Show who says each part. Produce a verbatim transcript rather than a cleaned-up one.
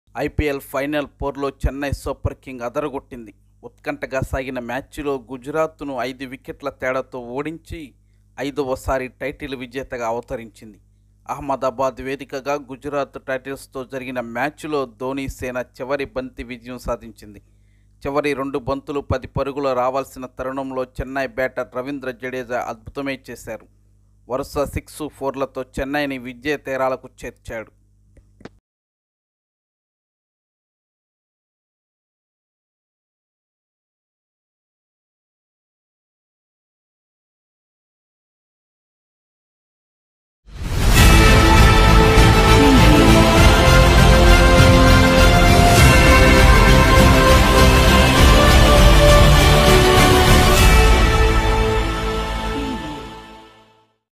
Speaker 1: IPL final పోర్లో Chennai super king అదరగొట్టింది. ఉత్కంఠగా సాగిన మ్యాచ్లో గుజరాత్ను ఐదు వికెట్ల తేడాతో ఓడించి ఐదవసారి టైటిల్ విజేతగా అవతరించింది. అహ్మదాబాద్ వేదికగా గుజరాత్ టైటన్స్తో జరిగిన మ్యాచ్లో ధోనీ సేన చివరి బంతి విజయం సాధించింది. చివరి రెండు బంతులు పది పరుగులు రావాల్సిన తరుణంలో చెన్నై బ్యాటర్ రవీంద్ర జడేజా అద్భుతమే చేశారు. వరుస సిక్స్ ఫోర్లతో చెన్నైని విజయ తీరాలకు చేర్చాడు.